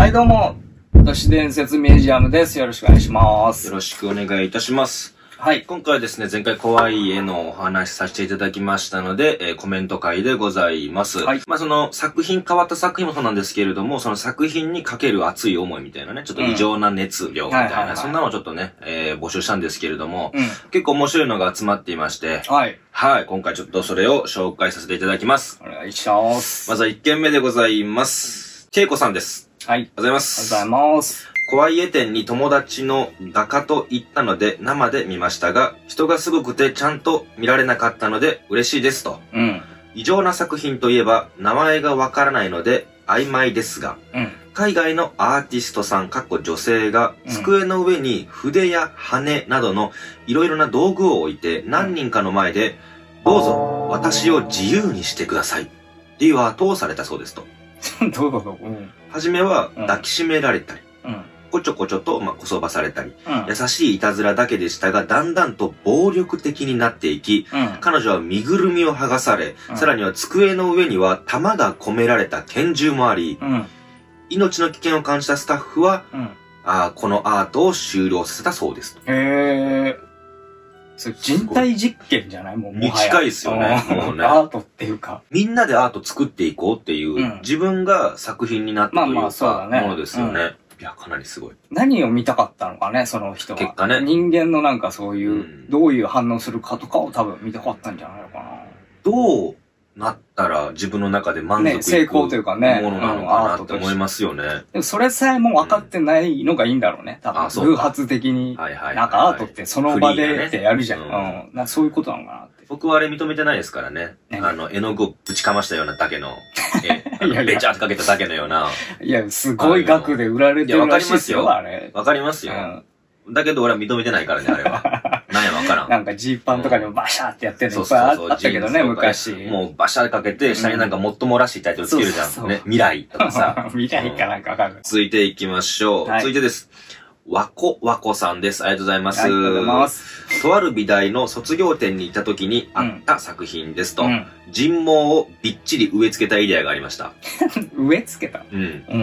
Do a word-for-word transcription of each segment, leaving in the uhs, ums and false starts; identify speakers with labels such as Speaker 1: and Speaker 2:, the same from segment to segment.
Speaker 1: はい、どうも。都市伝説ミュージアムです。よろしくお願いします。
Speaker 2: よろしくお願いいたします。
Speaker 1: はい。
Speaker 2: 今回はですね、前回怖い絵のお話しさせていただきましたので、えー、コメント会でございます。はい。まあ、その作品、変わった作品もそうなんですけれども、その作品にかける熱い思いみたいなね、ちょっと異常な熱量みたいな、そんなのをちょっとね、えー、募集したんですけれども、うん、結構面白いのが集まっていまして、はい。はい。今回ちょっとそれを紹介させていただきます。
Speaker 1: お願いします。
Speaker 2: まずはいっけんめでございます。けいこさんです。はい。ありがとうございます。
Speaker 1: ありがとうございます。
Speaker 2: 怖い絵展に友達の画家と行ったので生で見ましたが、人がすごくてちゃんと見られなかったので嬉しいですと。うん。異常な作品といえば名前がわからないので曖昧ですが、うん、海外のアーティストさん、かっこ女性が机の上に筆や羽などのいろいろな道具を置いて何人かの前で、どうぞ私を自由にしてくださいっていうアートをされたそうですと。
Speaker 1: どうぞどうぞ。
Speaker 2: はじめは抱きしめられたり、うん、こちょこちょと、まあ、こそばされたり、うん、優しいいたずらだけでしたが、だんだんと暴力的になっていき、うん、彼女は身ぐるみを剥がされ、うん、さらには机の上には弾が込められた拳銃もあり、うん、命の危険を感じたスタッフは、うん、あこのアートを終了させたそうです。
Speaker 1: へー。それ人体実験じゃないもうもはや。
Speaker 2: 近いですよね。
Speaker 1: もうね。アートっていうか。
Speaker 2: みんなでアート作っていこうっていう、うん、自分が作品になったというか、まあまあそうだね、ものですよね。うん、いや、かなりすごい。
Speaker 1: 何を見たかったのかね、その人は。
Speaker 2: 結果ね。
Speaker 1: 人間のなんかそういう、うん、どういう反応するかとかを多分見たかったんじゃないのかな。
Speaker 2: どうなったら自分の中で満足いく、ね、
Speaker 1: 成功というかね、
Speaker 2: ものなのかなって思いますよね。
Speaker 1: でもそれさえも分かってないのがいいんだろうね。多分、偶発的に。なんかアートってその場でってやるじゃん。うん。なそういうことなのかなって。
Speaker 2: 僕はあれ認めてないですからね。あの、絵の具をぶちかましたようなだけの、え、べちゃってかけただけのような。
Speaker 1: いや、すごい額で売られてるらしいですよ、あれ。
Speaker 2: わかりますよ。だけど俺は認めてないからね、あれは。なんやわからん。
Speaker 1: なんかジーパンとかにもバシャーってやってるのいっぱいあったけどね、昔。
Speaker 2: もうバシャーかけて、下になんかもっともらしいタイトルつけるじゃん。ね、未来とかさ。
Speaker 1: 未来かなんかわかる。
Speaker 2: 続いていきましょう。続いてです。わこわこさんです。ありがとうございます。ありがとうございます。とある美大の卒業展に行った時にあった作品ですと、人毛をびっちり植え付けたエリアがありました。
Speaker 1: 植え付けた？
Speaker 2: うん。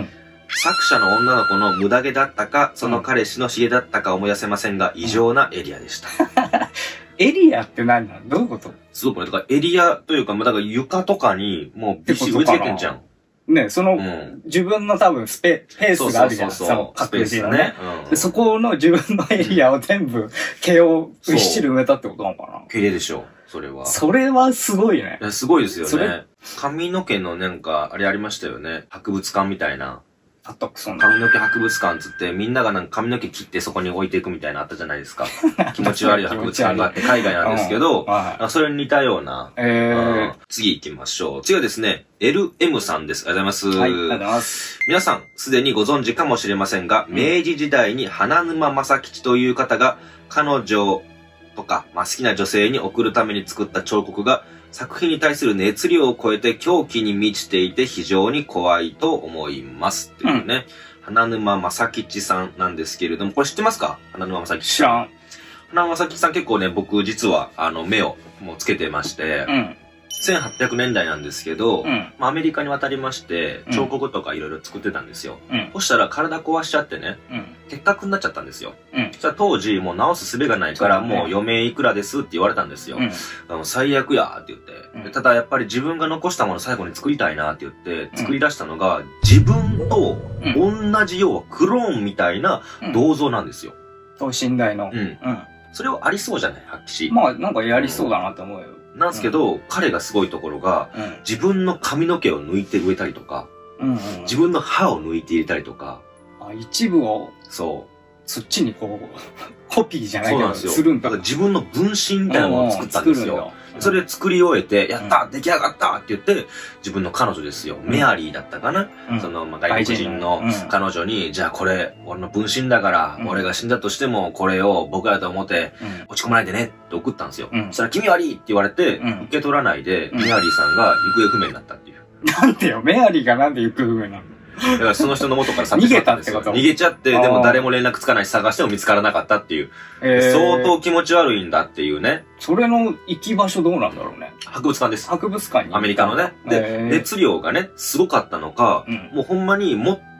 Speaker 2: 作者の女の子の無駄毛だったか、その彼氏の髭だったか思い出せませんが、異常なエリアでした。
Speaker 1: エリアって何なの？どういうこと？
Speaker 2: すごくね、だからエリアというか、だから床とかにもうびっしり植え付けてんじゃん。
Speaker 1: ね、その、うん、自分の多分スペ、スペースがあるじゃん。その各自のね。うん、そこの自分のエリアを全部毛をびっしり埋めたってことなのかな？
Speaker 2: 綺麗でしょう。それは。
Speaker 1: それはすごいね。
Speaker 2: いやすごいですよね。髪の毛のなんか、あれありましたよね。博物館みたいな。
Speaker 1: あったくそんな。
Speaker 2: 髪の毛博物館つって、みんながなんか髪の毛切ってそこに置いていくみたいなのあったじゃないですか。気持ち悪い博物館があって海外なんですけど、うんはい、それに似たような。えー、次行きましょう。次はですね、エルエム さんです。ありがとうございます。はい、ありがとうございます。皆さん、すでにご存知かもしれませんが、うん、明治時代に花沼正吉という方が、彼女とか、まあ、好きな女性に送るために作った彫刻が、作品に対する熱量を超えて狂気に満ちていて非常に怖いと思います。っていうね。うん、花沼正吉さんなんですけれども、これ知ってますか？花沼正吉さん。知らん。花沼正吉さん結構ね、僕実はあの目をもうつけてまして、うん、せんはっぴゃくねんだいなんですけど、うん、まあ、アメリカに渡りまして、彫刻とかいろいろ作ってたんですよ。うん、そしたら体壊しちゃってね、うん、結核になっちゃったんですよ。うん、そしたら当時もう治す術がないから、もう余命いくらですって言われたんですよ。うん、あの最悪やって言って、うん、ただやっぱり自分が残したもの最後に作りたいなって言って作り出したのが、うん、自分と同じ要はクローンみたいな銅像なんですよ。
Speaker 1: 等身大の。
Speaker 2: うん。うん。それはありそうじゃない発揮し。
Speaker 1: まあなんかやりそうだなって思うよ。
Speaker 2: なんですけど、うん、彼がすごいところが、うん、自分の髪の毛を抜いて植えたりとか、うんうんうん、自分の歯を抜いて入れたりとか。
Speaker 1: あ、一部を、
Speaker 2: そう。
Speaker 1: そっちにこう、コピーじゃないけど、するんだ。
Speaker 2: だから自分の分身みたいなものを作ったんですよ。うん、それで作り終えて、やった、うん、出来上がったって言って、自分の彼女ですよ。うん、メアリーだったかな、うん、その、まあ、外国人の彼女に、うん、じゃあこれ、俺の分身だから、うん、俺が死んだとしても、これを僕らと思って、落ち込まないでねって送ったんですよ。うん、そしたら、君悪いって言われて、うん、受け取らないで、メアリーさんが行方不明になったっていう。
Speaker 1: なんでよ、メアリーがなんで行方不明なの？
Speaker 2: だからその人の元から去ってしまったんですよ。逃げたってこと？逃げちゃって、でも誰も連絡つかないし探しても見つからなかったっていう。えー、相当気持ち悪いんだっていうね。
Speaker 1: それの行き場所どうなんだろうね。
Speaker 2: 博物館です。
Speaker 1: 博物館に。
Speaker 2: アメリカのね。で、熱量がね、すごかったのか、うん、もうほんまに持っ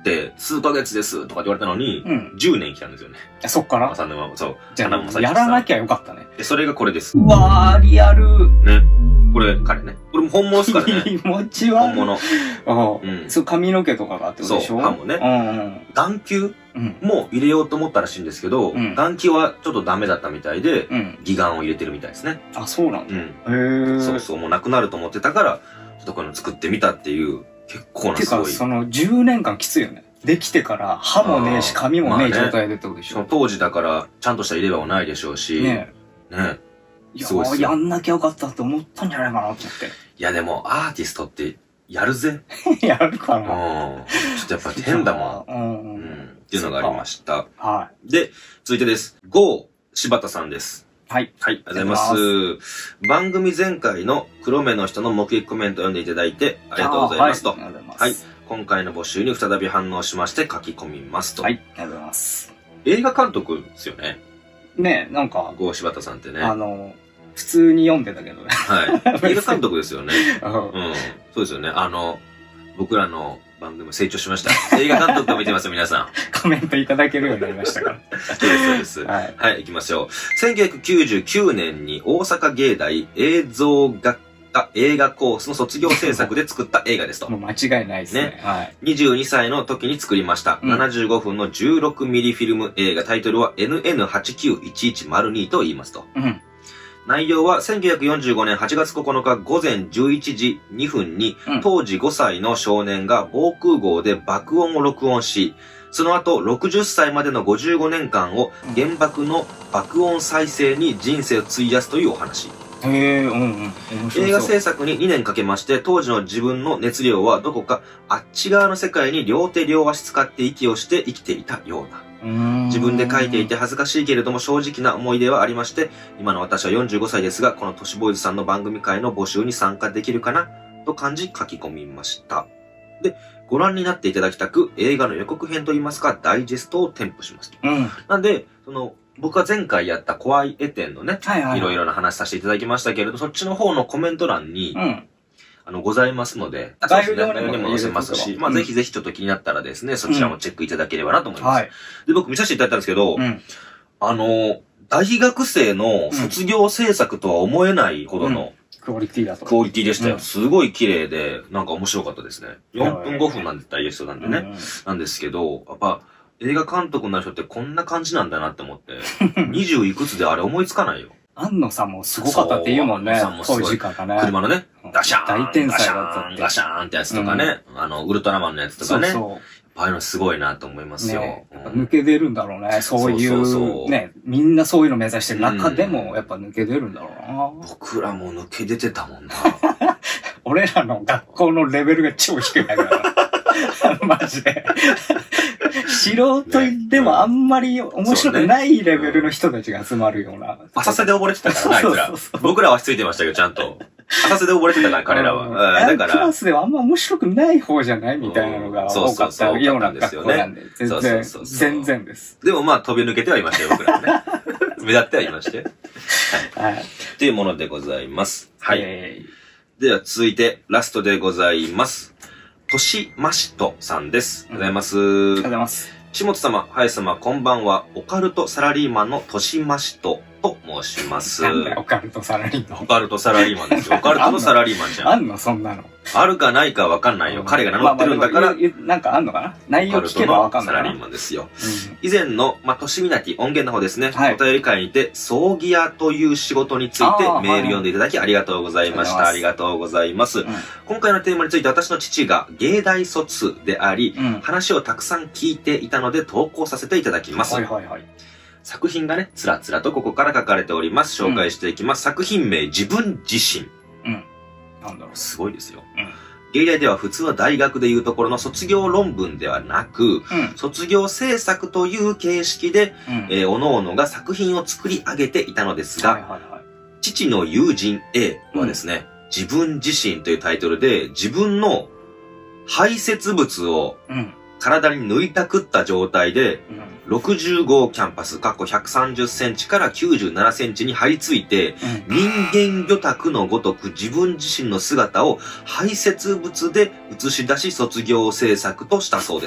Speaker 2: って数ヶ月ですとかって言われたのに、うん、じゅうねん来たんですよね。
Speaker 1: そっから
Speaker 2: 浅沼、そう。
Speaker 1: じゃあ、やらなきゃよかったね。
Speaker 2: で、それがこれです。
Speaker 1: うわー、リアル。
Speaker 2: ね。これ、彼ね。これも本物ですからね。
Speaker 1: 気持ち悪い。
Speaker 2: 本物。
Speaker 1: ああ、うん。そう、髪の毛とかがあってことでしょ。
Speaker 2: そう、歯もね。うんうん。眼球も入れようと思ったらしいんですけど、うん、眼球はちょっとダメだったみたいで、うん、義眼を入れてるみたいですね。
Speaker 1: あ、そうなんだ。
Speaker 2: うん。へえ。そうそう、もうなくなると思ってたから、ちょっとこういうの作ってみたっていう、結構なすごい。
Speaker 1: てか、そのじゅうねんかんきついよね。できてから歯もねえし、髪もねえ状態でってことでしょ。
Speaker 2: その当時だから、ちゃんとした入れ歯もないでしょうし、ねえ。ねえ。
Speaker 1: いやー、やんなきゃよかったって思ったんじゃないかなと思って。
Speaker 2: いやでも、アーティストって、やるぜ。
Speaker 1: やるかな。うん。
Speaker 2: ちょっとやっぱ変だもん。うん。うん。っていうのがありました。はい。で、続いてです。ゴー柴田さんです。
Speaker 1: はい。
Speaker 2: はい、ありがとうございます。番組前回の黒目の人の目撃コメントを読んでいただいて、ありがとうございますと。ありがとうございます。はい。今回の募集に再び反応しまして書き込みますと。
Speaker 1: はい。ありがとうございます。
Speaker 2: 映画監督ですよね。
Speaker 1: ねえ、なんか。
Speaker 2: ゴー柴田さんってね。
Speaker 1: あの、普通に読んでたけどね。
Speaker 2: はい。映画監督ですよね。うん。そうですよね。あの、僕らの番組成長しました。映画監督を見てますよ、皆さん。
Speaker 1: コメントいただけるようになりましたから。
Speaker 2: そうです、そうです。はい。はい、行きましょう。せんきゅうひゃくきゅうじゅうきゅうねんに大阪芸大映像学科映画コースの卒業制作で作った映画ですと。
Speaker 1: もう間違いないですね。ね。はい。
Speaker 2: にじゅうにさいの時に作りました。うん、ななじゅうごふんのじゅうろくミリフィルム映画、タイトルは エヌエヌはちきゅういちいちまるに と言いますと。うん。内容はせんきゅうひゃくよんじゅうごねんはちがつここのか午前じゅういちじにふんに、うん、当時ごさいの少年が防空壕で爆音を録音し、その後ろくじゅっさいまでのごじゅうごねんかんを原爆の爆音再生に人生を費やすというお話。
Speaker 1: へー、うんうん。
Speaker 2: 映画制作ににねんかけまして、当時の自分の熱量はどこかあっち側の世界に両手両足使って息をして生きていたような。自分で書いていて恥ずかしいけれども正直な思い出はありまして、今の私はよんじゅうごさいですが、この都市ボーイズさんの番組会の募集に参加できるかなと感じ書き込みました。で、ご覧になっていただきたく、映画の予告編といいますか、ダイジェストを添付しますと。うん、なんで、その、僕は前回やった怖い絵展のね、はいはいはい、いろいろな話させていただきましたけれど、そっちの方のコメント欄に、うん、あの、ございますので、
Speaker 1: 概要
Speaker 2: にも載せますし、まあ、ぜひぜひちょっと気になったらですね、そちらもチェックいただければなと思います。はい。で、僕見させていただいたんですけど、あの、大学生の卒業制作とは思えないほどの、
Speaker 1: クオリティだと。
Speaker 2: クオリティでしたよ。すごい綺麗で、なんか面白かったですね。よんぷんごふんなんでダイジェストなんでね。なんですけど、やっぱ、映画監督になる人ってこんな感じなんだなって思って、にじゅういくつであれ思いつかないよ。
Speaker 1: 安野さんもすごかったって言うもんね。当時からね。
Speaker 2: 車のね、ダシャーン
Speaker 1: 大天才だったって。
Speaker 2: ダシャーンってやつとかね、あの、ウルトラマンのやつとかね。そうそう。ああいうのすごいなと思いますよ。
Speaker 1: 抜け出るんだろうね。そういう、ね、みんなそういうの目指してる中でも、やっぱ抜け出るんだろうな。
Speaker 2: 僕らも抜け出てたもんな。
Speaker 1: 俺らの学校のレベルが超低いから。マジで。素人でもあんまり面白くないレベルの人たちが集まるような。
Speaker 2: 浅瀬で溺れてたからな、あいつら。僕らはついてましたけど、ちゃんと。浅瀬で溺れてたから、彼らは。
Speaker 1: だから。クラスではあんま面白くない方じゃないみたいなのが多かったような学校なんで。全然、全然です。
Speaker 2: でもまあ飛び抜けてはいましたよ、僕らはね。目立ってはいまして。はい。っていうものでございます。はい。では続いて、ラストでございます。としましとさんです。ありがとうございます。あ
Speaker 1: りがとうございます。
Speaker 2: 下津様、はや様、こんばんは。オカルトサラリーマンのとしましとと申します。
Speaker 1: なんだよ、オカルトサラリーマン。
Speaker 2: オカルトサラリーマンですよ。オカルトのサラリーマンじゃん。
Speaker 1: あんのそんなの。
Speaker 2: あるかないかわかんないよ。彼が名乗ってるんだから。
Speaker 1: なんかあんのかな内容聞けばわかんない。
Speaker 2: サラリーマンですよ。以前の、ま、としみなき音源の方ですね。お便り会にて、葬儀屋という仕事についてメール読んでいただきありがとうございました。ありがとうございます。今回のテーマについて私の父が芸大卒であり、話をたくさん聞いていたので投稿させていただきます。はいはいはい。作品がね、つらつらとここから書かれております。紹介していきます。作品名、自分自身。うん。なんだろう。すごいですよ。うん。芸大では普通は大学でいうところの卒業論文ではなく、うん、卒業制作という形式で、うん、えー、各々が作品を作り上げていたのですが、はいはいはい、父の友人 A はですね、うん、自分自身というタイトルで自分の排泄物を体に抜いたくった状態で、 ろくじゅうごキャンパス、かっこひゃくさんじゅっセンチからきゅうじゅうななセンチに張り付いて、うん、人間魚拓のごとく自分自身の姿を排泄物で映し出し卒業制作としたそうです。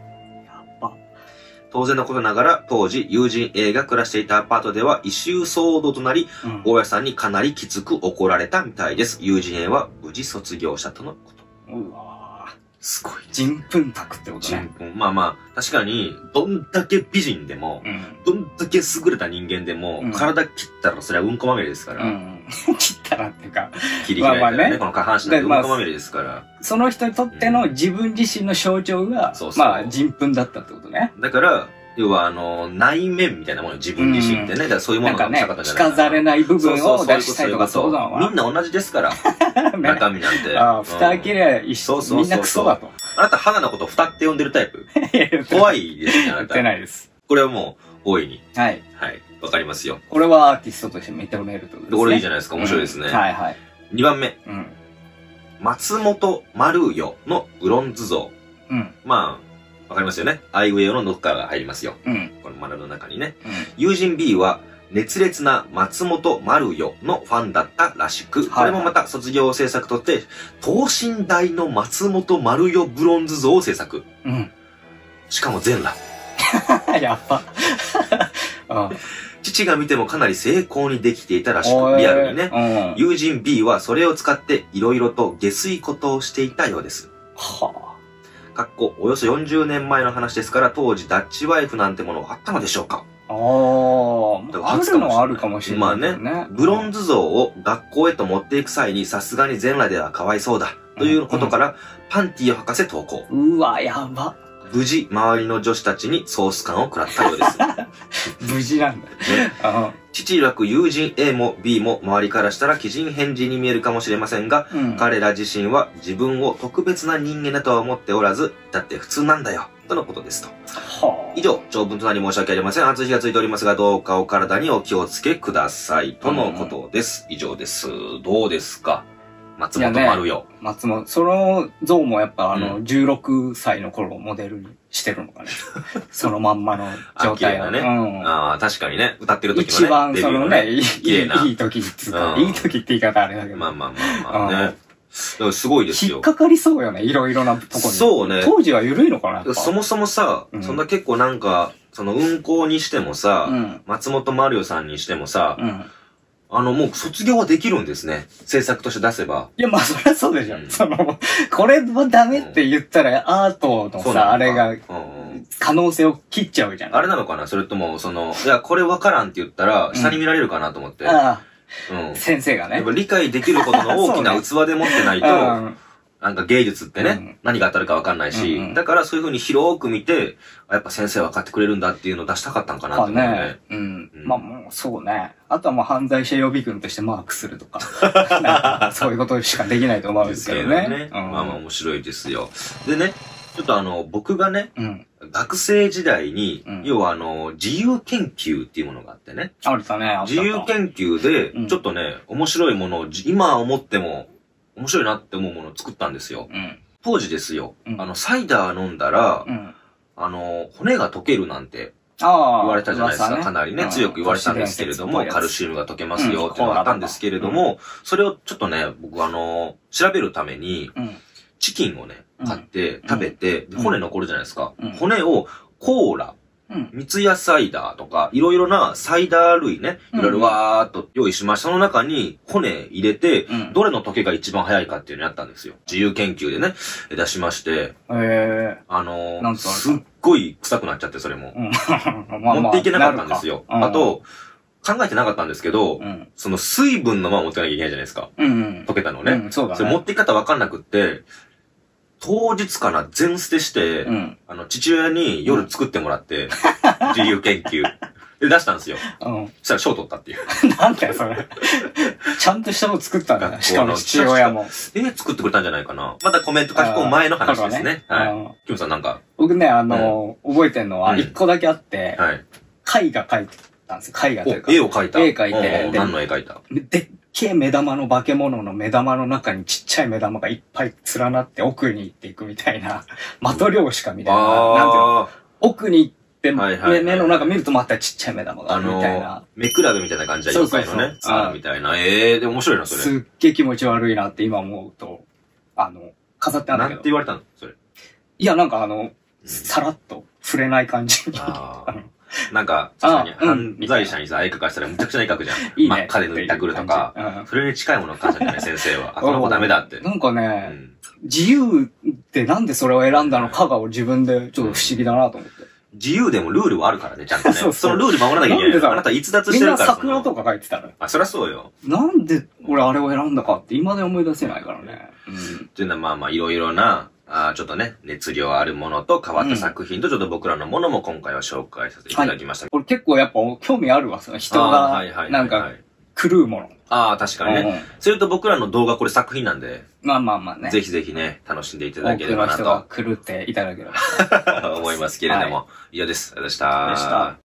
Speaker 2: 当然のことながら、当時、友人 A が暮らしていたアパートでは異臭騒動となり、うん、大家さんにかなりきつく怒られたみたいです。友人 A は無事卒業したとのこと。
Speaker 1: うわー。
Speaker 2: すごい。
Speaker 1: 人糞卓ってことね。
Speaker 2: 人糞。まあまあ、確かに、どんだけ美人でも、うん、どんだけ優れた人間でも、うん、体切ったらそれはうんこまみれですから。うん、
Speaker 1: 切ったらっていうか。
Speaker 2: 切り開いたらね、まあまあねこの下半身でうんこまみれですから。まあ、
Speaker 1: その人にとっての自分自身の象徴が、うん、そうそうまあ人糞だったってことね。
Speaker 2: だから、要は、あの、内面みたいなもの、自分自身ってね。だからそういうものがしたかったじゃないかな。
Speaker 1: 着飾れない部分を出したいとかそうだわ。
Speaker 2: みんな同じですから。中身なんて。
Speaker 1: ああ、蓋開けりゃ一緒。みんなクソだと。
Speaker 2: あなた、花のこと蓋って呼んでるタイプ怖いですね、あなた。
Speaker 1: 言ってないです。
Speaker 2: これはもう、大いに。
Speaker 1: はい。
Speaker 2: はい。わかりますよ。
Speaker 1: これはアーティストとして認めるってことですね。
Speaker 2: これいいじゃないですか。面白いですね。
Speaker 1: はいはい。
Speaker 2: にばんめ。うん。松本丸代のブロンズ像。うん。まあ、わかりますよね。アイウェイのノッカーが入りますよ。うん。この丸の中にね。うん、友人 B は、熱烈な松本丸代のファンだったらしく、これもまた卒業制作とって、等身大の松本丸代ブロンズ像を制作。うん。しかも全裸。
Speaker 1: やっぱ。
Speaker 2: 父が見てもかなり精巧にできていたらしく、リアルにね。友人 B はそれを使っていろいろと下水ことをしていたようです。はあ。かっこ、およそよんじゅうねんまえの話ですから、当時ダッチワイフなんてものがあったのでしょうか。
Speaker 1: ああ、あるのはあるかもしれない、ね。
Speaker 2: まあね、ブロンズ像を学校へと持っていく際にさすがに全裸ではかわいそうだ。ということから、うん、パンティを履かせ投稿。
Speaker 1: うわ、やば。
Speaker 2: 無事、周りの女子たちにソース感を食らったようです。
Speaker 1: 無事なんだ。ね、
Speaker 2: 父曰く友人 A も B も周りからしたら奇人変人に見えるかもしれませんが、うん、彼ら自身は自分を特別な人間だとは思っておらず、だって普通なんだよ。とのことですと。はあ、以上、長文となり申し訳ありません。暑い日がついておりますが、どうかお体にお気をつけください。とのことです。うん、以上です。どうですか松本丸代。ね、
Speaker 1: 松本、その像もやっぱあの、うん、じゅうろくさいの頃をモデルにしてるのかね。そのまんまの状態
Speaker 2: がね。うん、ああ、確かにね。歌ってる時もね。
Speaker 1: 一番そのね、いい、いい時っていうか、うん、いい時って言い方あれだけど。
Speaker 2: まあまあまあまあね。すごいですよ。
Speaker 1: 引っかかりそうよね、いろいろなところに。
Speaker 2: そうね。
Speaker 1: 当時は緩いのかな
Speaker 2: そもそもさ、うん、そんな結構なんか、その運行にしてもさ、うん、松本丸代さんにしてもさ、うん、あの、もう卒業はできるんですね。制作として出せば。
Speaker 1: いや、まあ、そりゃそうでしょ。うん、その、これはダメって言ったら、アートのさ、あれが、可能性を切っちゃうじゃん。
Speaker 2: あれなのかなそれとも、その、いや、これわからんって言ったら、下に見られるかなと思って。ああ。
Speaker 1: うん、先生がね。
Speaker 2: やっぱ理解できるほどの大きな器で持ってないと、なんか芸術ってね、うん、何が当たるかわかんないし、うんうん、だからそういう風に広く見て、やっぱ先生分かってくれるんだっていうのを出したかったんかなって思うね。ね
Speaker 1: うん。うん、まあもうそうね。あとはもう犯罪者予備軍としてマークするとか、かそういうことしかできないと思うんですけどね。ね
Speaker 2: うん、まあまあ面白いですよ。でね、ちょっとあの、僕がね、うん、学生時代に、うん、要はあの、自由研究っていうものがあってね。
Speaker 1: あったね、あった。
Speaker 2: 自由研究で、ちょっとね、うん、面白いものを、今思っても、面白いなって思うものを作ったんですよ。うん、当時ですよ、うん、あの、サイダー飲んだら、うん、あの、骨が溶けるなんて、言われたじゃないですか。ね、かなりね、うん、強く言われたんですけれども、カルシウムが溶けますよっていうのがあったんですけれども、うん、それをちょっとね、僕あの、調べるために、うん、チキンをね、買って食べて、うん、骨残るじゃないですか。うん、骨をコーラ、うん、三ツ矢サイダーとか、いろいろなサイダー類ね、いろいろわーっと用意しました。その中に骨入れて、うん、どれの溶けが一番早いかっていうのをやったんですよ。自由研究でね、出しまして。へー。あのー、すっごい臭くなっちゃって、それも。うん、まあまあ持っていけなかったんですよ。うん、あと、考えてなかったんですけど、うん、その水分のまま持ってかなきゃいけないじゃないですか。うんうん、溶けたのね。うん、そうだね。それ持っていき方わかんなくって、当日かな、全捨てして、うん、あの、父親に夜作ってもらって、うん、自由研究。で、出したんですよ。うん。そしたら賞取ったっていう。
Speaker 1: なんだよ、それ。ちゃんとしたの作ったんだね。しかも父親も。
Speaker 2: えー、作ってくれたんじゃないかな。またコメント書き込む前の話ですね。ねはい。キムさんなんか。
Speaker 1: 僕ね、あの、うん、覚えてんのは、一個だけあって、うん、はい。絵画描いてたんですよ。絵画というか。
Speaker 2: 絵を描いた。
Speaker 1: 絵描いて。
Speaker 2: 何の絵描いた
Speaker 1: でっけえ目玉の化け物の目玉の中にちっちゃい目玉がいっぱい連なって奥に行っていくみたいな、的漁師かみたいな。なんていうの。奥に行って 、目の中見るとまたちっちゃい目玉があるみたいな。
Speaker 2: 目比べみたいな感じで、妖怪のね、あるみたいな。ええ、で面白いな、それ。
Speaker 1: すっげえ気持ち悪いなって今思うと、あの、飾ってあるんだけど。
Speaker 2: なんて言われたのそれ。
Speaker 1: いや、なんかあの、さらっと触れない感じに。
Speaker 2: なんか、確かに犯罪者にさ、絵描かしたらむちゃくちゃな絵描くじゃん。いいね。真っ赤で塗ってくるとか。それに近いものを感じたんじゃない先生は。あ、この子ダメだって。
Speaker 1: なんかね、自由ってなんでそれを選んだのかが自分でちょっと不思議だなと思って。
Speaker 2: 自由でもルールはあるからね、ちゃんとね。そのルール守らなきゃいけない。あなた逸脱してるから。
Speaker 1: みんな桜とか書いてたら。
Speaker 2: あ、そりゃそうよ。
Speaker 1: なんで俺あれを選んだかって今で思い出せないからね。
Speaker 2: うん。っていうのはまあまあいろいろな、あちょっとね、熱量あるものと変わった作品とちょっと僕らのものも今回は紹介させていただきました。
Speaker 1: 俺結構やっぱ興味あるわ、その人が、なんか、狂うもの。
Speaker 2: ああ、確かにね。それと僕らの動画これ作品なんで。
Speaker 1: まあまあまあね。
Speaker 2: ぜひぜひね、楽しんでいただければなと。
Speaker 1: 多くの人が狂っていただければ。
Speaker 2: 思いますけれども。以上です。ありがとうございました。